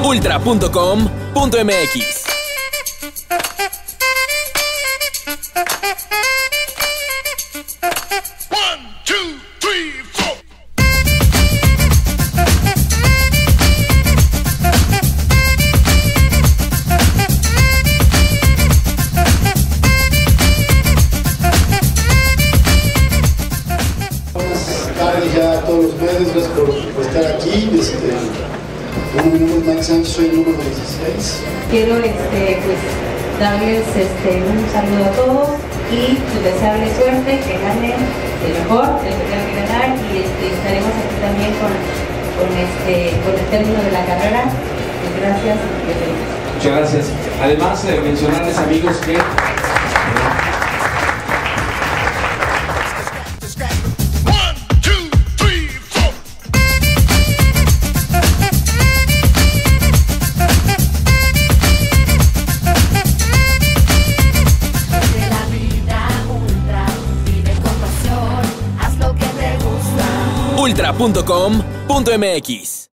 Ultra.com.mx. Ya a todos los medios, gracias por estar aquí. Mi nombre es Mike Sánchez, soy el número 16. Quiero pues darles un saludo a todos y desearles suerte, que ganen el mejor, el que tengan que ganar, y estaremos aquí también con el término de la carrera. Gracias. Muchas gracias. Además, mencionarles, amigos, que Ultra.com.mx.